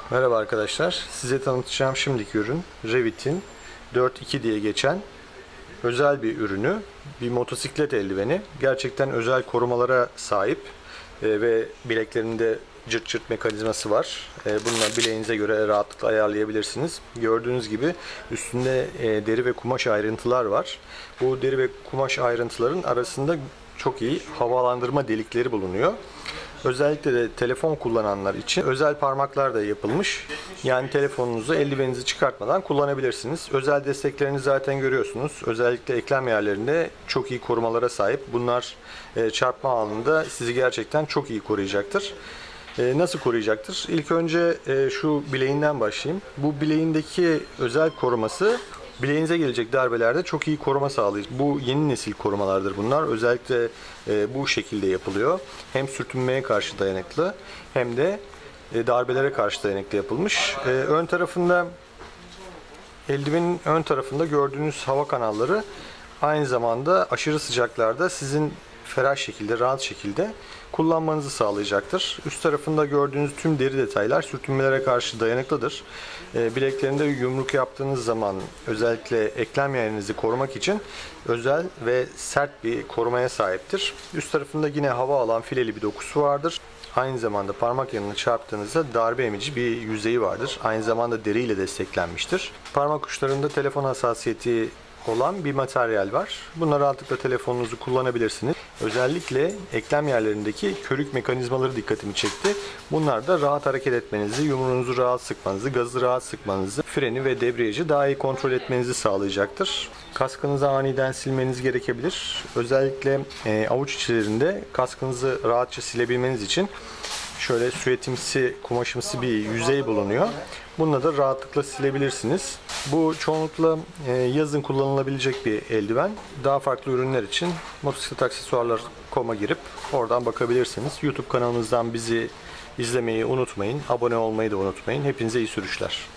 Merhaba arkadaşlar. Size tanıtacağım şimdiki ürün Revit'in 4.2 diye geçen özel bir ürünü. Bir motosiklet eldiveni. Gerçekten özel korumalara sahip ve bileklerinde cırt cırt mekanizması var. Bununla bileğinize göre rahatlıkla ayarlayabilirsiniz. Gördüğünüz gibi üstünde deri ve kumaş ayrıntılar var. Bu deri ve kumaş ayrıntıların arasında çok iyi havalandırma delikleri bulunuyor. Özellikle de telefon kullananlar için özel parmaklar da yapılmış. Yani telefonunuzu eldiveninizi çıkartmadan kullanabilirsiniz. Özel desteklerini zaten görüyorsunuz. Özellikle eklem yerlerinde çok iyi korumalara sahip. Bunlar çarpma anında sizi gerçekten çok iyi koruyacaktır. Nasıl koruyacaktır? İlk önce şu bileğinden başlayayım. Bu bileğindeki özel koruması bileğinize gelecek darbelerde çok iyi koruma sağlayacak. Bu yeni nesil korumalardır bunlar. Özellikle bu şekilde yapılıyor. Hem sürtünmeye karşı dayanıklı hem de darbelere karşı dayanıklı yapılmış. Ön tarafında, eldivenin ön tarafında gördüğünüz hava kanalları aynı zamanda aşırı sıcaklarda sizin ferah şekilde, rahat şekilde kullanmanızı sağlayacaktır. Üst tarafında gördüğünüz tüm deri detaylar sürtünmelere karşı dayanıklıdır. Bileklerinde yumruk yaptığınız zaman özellikle eklem yerinizi korumak için özel ve sert bir korumaya sahiptir. Üst tarafında yine hava alan fileli bir dokusu vardır. Aynı zamanda parmak yanına çarptığınızda darbe emici bir yüzeyi vardır. Aynı zamanda deri ile desteklenmiştir. Parmak uçlarında telefon hassasiyeti olan bir materyal var. Bununla rahatlıkla telefonunuzu kullanabilirsiniz. Özellikle eklem yerlerindeki körük mekanizmaları dikkatimi çekti. Bunlar da rahat hareket etmenizi, yumruğunuzu rahat sıkmanızı, gazı rahat sıkmanızı, freni ve debriyajı daha iyi kontrol etmenizi sağlayacaktır. Kaskınızı aniden silmeniz gerekebilir. Özellikle avuç içlerinde kaskınızı rahatça silebilmeniz için şöyle süetimsi, kumaşımsı bir yüzey bulunuyor. Bununla da rahatlıkla silebilirsiniz. Bu çoğunlukla yazın kullanılabilecek bir eldiven. Daha farklı ürünler için motosiklet aksesuarlar.com'a girip oradan bakabilirsiniz. YouTube kanalımızdan bizi izlemeyi unutmayın. Abone olmayı da unutmayın. Hepinize iyi sürüşler.